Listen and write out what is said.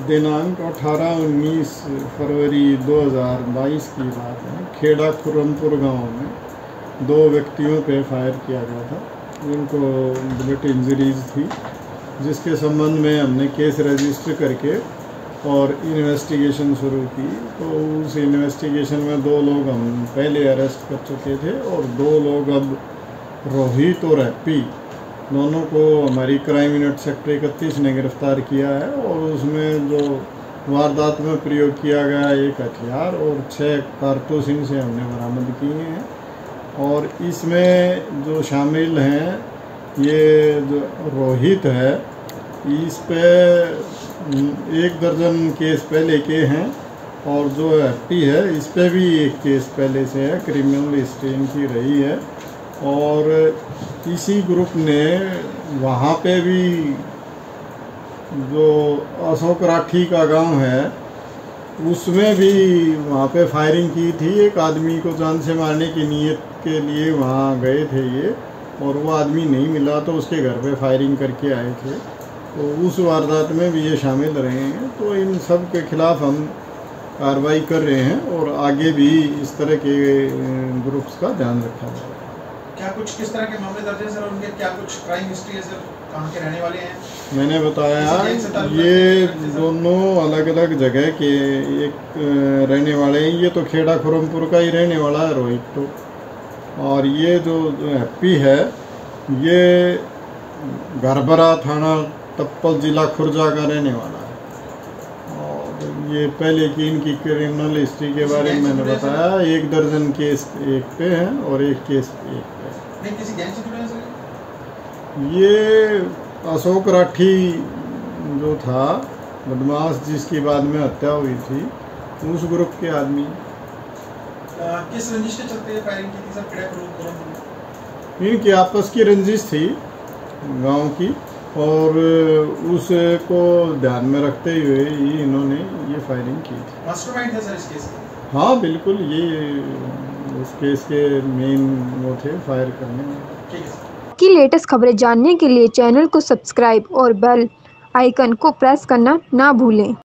दिनांक 18-19 फरवरी 2022 की बात है। खेड़ा खुरमपुर गांव में 2 व्यक्तियों पे फायर किया गया था, जिनको बुलेट इंजरीज थी, जिसके संबंध में हमने केस रजिस्टर करके और इन्वेस्टिगेशन शुरू की। तो उस इन्वेस्टिगेशन में 2 लोग हम पहले अरेस्ट कर चुके थे और 2 लोग अब रोहित और हैप्पी दोनों को हमारी क्राइम यूनिट सेक्टर 31 ने गिरफ्तार किया है। और उसमें जो वारदात में प्रयोग किया गया एक हथियार और 6 कारतूस इनसे हमने बरामद किए हैं। और इसमें जो शामिल हैं, ये जो रोहित है, इस पे 1 दर्जन केस पहले के हैं और जो हैप्पी है इस पे भी 1 केस पहले से है, क्रिमिनल हिस्ट्री इनकी रही है। और इसी ग्रुप ने वहाँ पे भी जो अशोक राठी का गांव है उसमें भी वहाँ पे फायरिंग की थी। एक आदमी को जान से मारने की नीयत के लिए वहाँ गए थे ये, और वो आदमी नहीं मिला तो उसके घर पे फायरिंग करके आए थे। तो उस वारदात में भी ये शामिल रहे हैं। तो इन सब के खिलाफ हम कार्रवाई कर रहे हैं और आगे भी इस तरह के ग्रुप्स का ध्यान रखा जाएगा। क्या कुछ किस तरह के मामले दर्ज हैं सर? उनके क्या कुछ क्राइम हिस्ट्री है सर? कहाँ के रहने वाले हैं? मैंने बताया ये दोनों अलग अलग जगह के एक रहने वाले हैं। ये तो खेड़ा खुरमपुर का ही रहने वाला है रोहित तो, और ये जो हैप्पी है ये घरबरा थाना टप्पल जिला खुर्जा का रहने वाला है। और ये पहले की इनकी क्रिमिनल हिस्ट्री के बारे में मैंने बताया। 1 दर्जन केस एक पे हैं और 1 केस एक पे। नहीं, किसी गैंग से जुड़े हैं सर? ये अशोक राठी जो था बदमाश, जिसकी बाद में हत्या हुई थी, उस ग्रुप के आदमी। किस रंजिश के चलते फायरिंग की थी सर? खेड़ा खुरमपुर में इनकी आपस की रंजिश थी गांव की, और उसको ध्यान में रखते हुए ही इन्होंने ये फायरिंग की थी। मास्टरमाइंड है सर इस केस में? हाँ बिल्कुल, ये उस केस के मेन वो थे फायर करने में। ठीक है सर। की लेटेस्ट खबरें जानने के लिए चैनल को सब्सक्राइब और बेल आइकन को प्रेस करना ना भूलें।